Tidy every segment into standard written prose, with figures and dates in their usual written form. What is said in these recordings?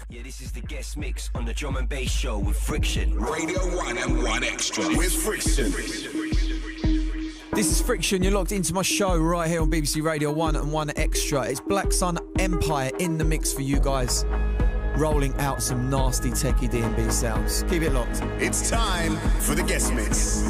Yeah, this is the guest mix on the Drum and Bass Show with Friction. Radio 1 and 1 Extra with Friction. This is Friction. You're locked into my show right here on BBC Radio 1 and 1 Extra. It's Black Sun Empire in the mix for you guys, rolling out some nasty techie D&B sounds. Keep it locked. It's time for the guest mix.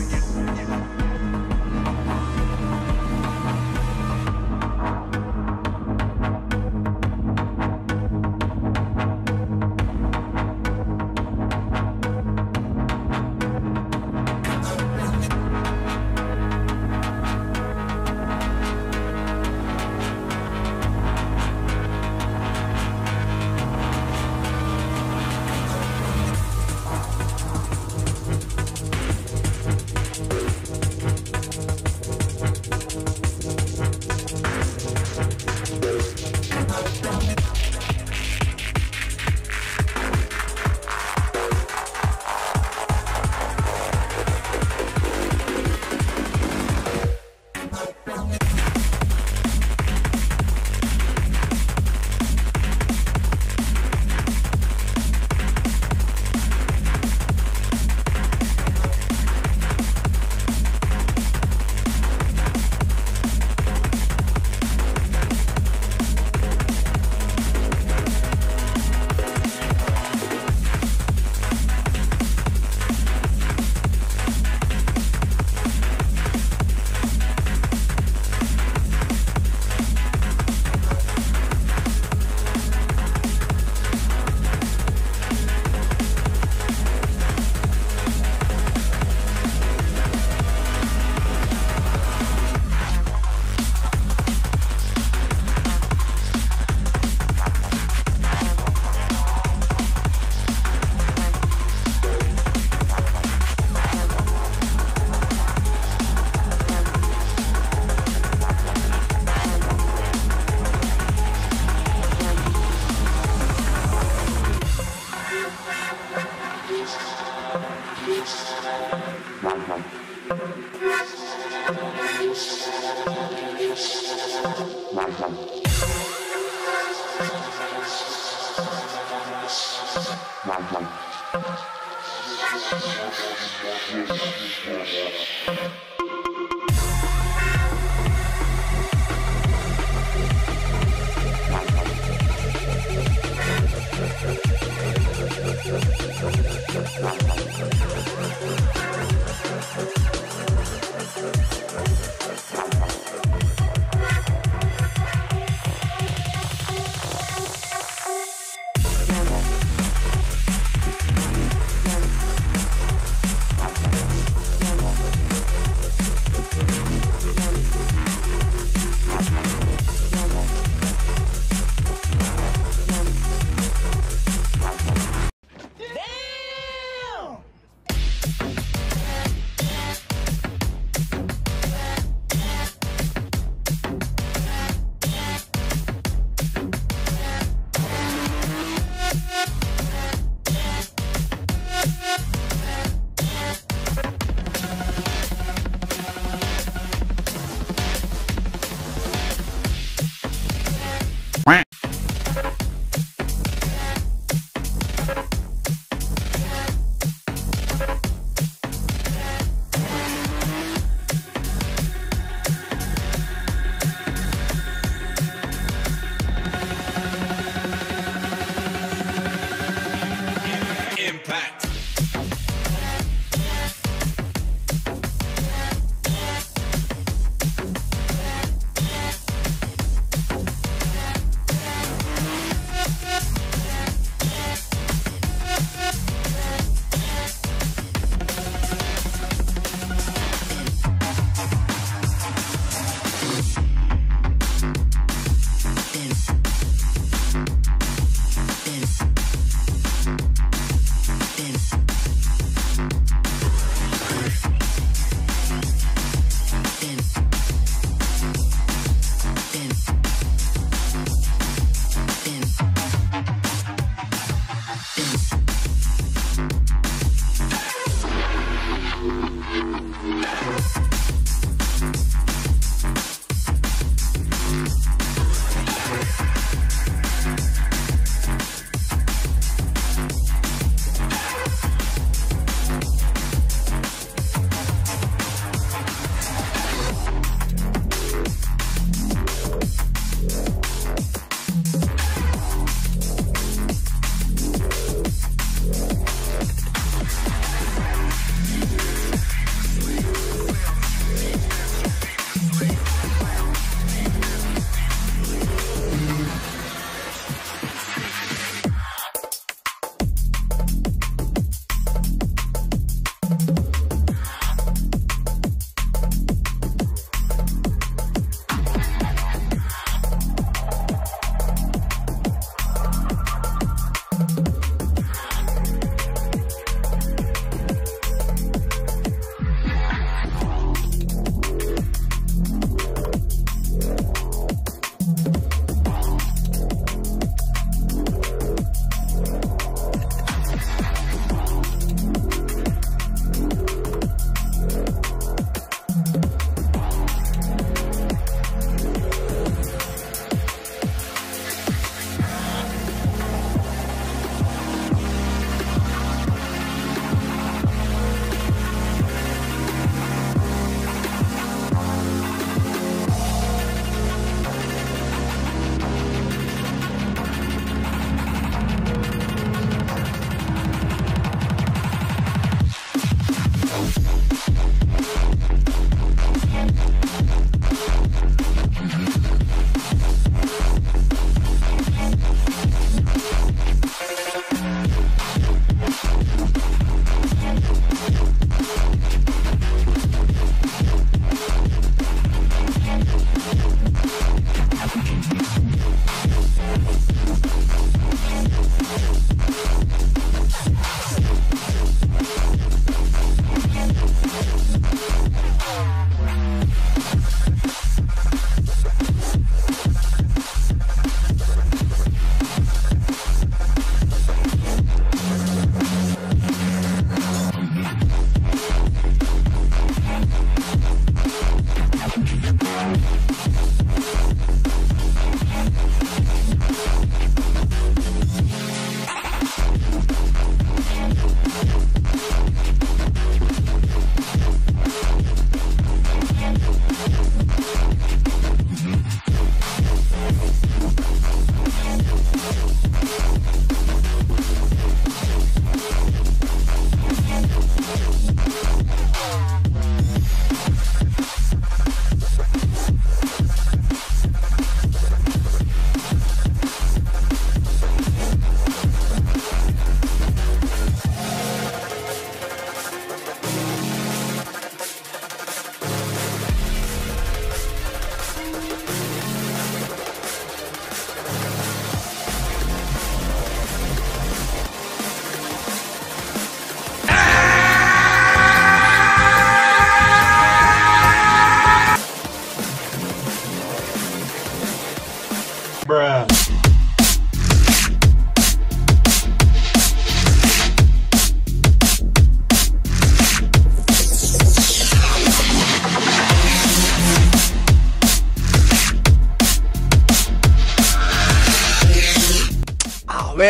Then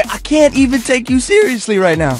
I can't even take you seriously right now.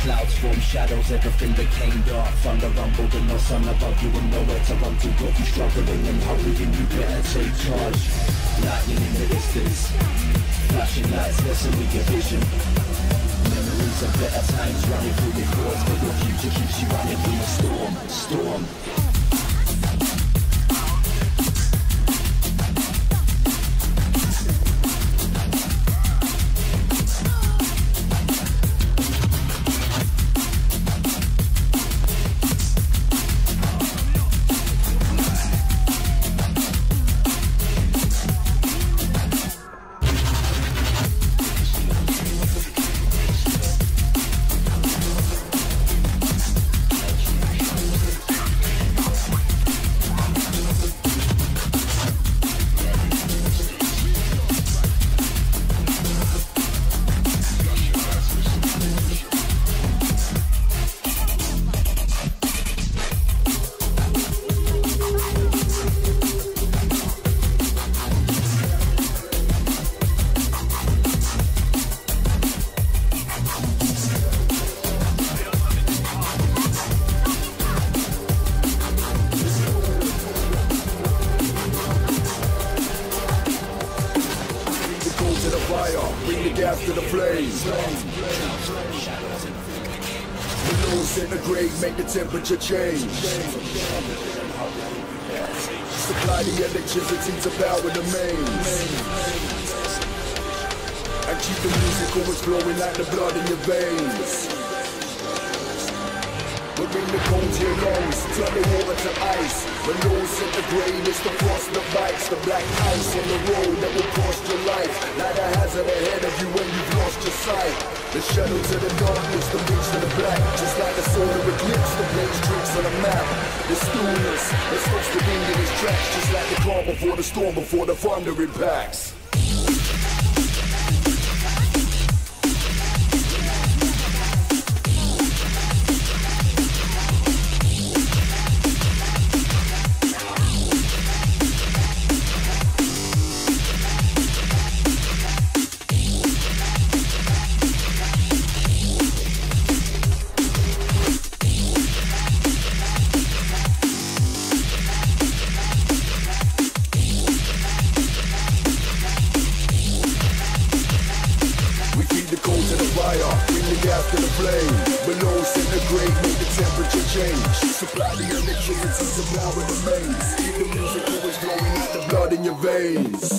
Clouds form shadows, everything became dark. Thunder rumbled and no sun above you and nowhere to run to. Got you struggling and hurrying, you better take charge. Lightning in the distance, flashing lights, lessen with your vision. Memories of better times running through your thoughts, but your future keeps you running through the storm. Temperature change. Supply the electricity to power the mains. And keep the music always flowing like the blood in your veins. We'll bring the cold to your lungs, turn the water to ice. When lows centigrade, it's the frost that bites. The black ice on the road that will cost your life. Like a hazard ahead of you when you've lost your sight. The shadow to the darkness, the mix to the black. Just like a solar eclipse, the blaze tricks on the map. The stillness that stops the wind in its tracks. Just like the calm before the storm, before the thunder impacts. Supply the electricity to power the mains. Keep the music always flowing like the blood in your veins.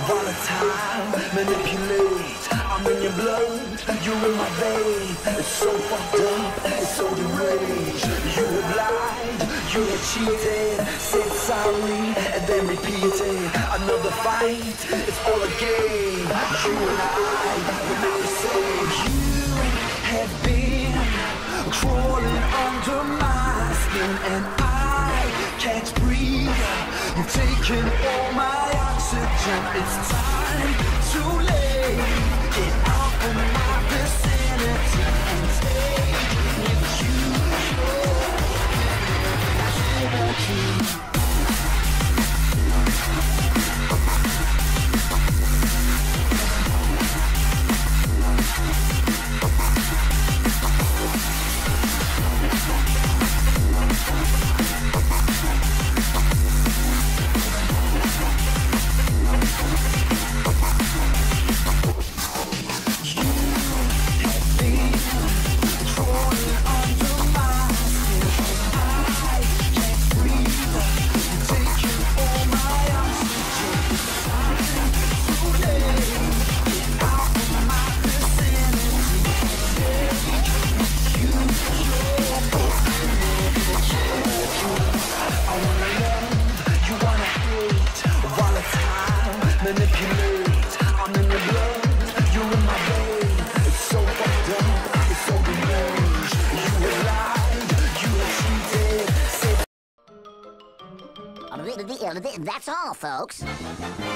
volatile, manipulate. I'm in your blood, you're in my vein. It's so fucked up, it's so deranged. You have lied, you have cheated, said sorry, and then repeated. Another fight, it's all a game. You and I, we're not the same. You have been crawling under my skin, and I can't breathe. You've taken all my oxygen. It's time to leave. Get out of my vicinity and take with you your energy. Manipulate, I'm in your blood, you're in my vein. It's so fucked up, it's so deranged. You have lied, you have cheated. That's all, folks.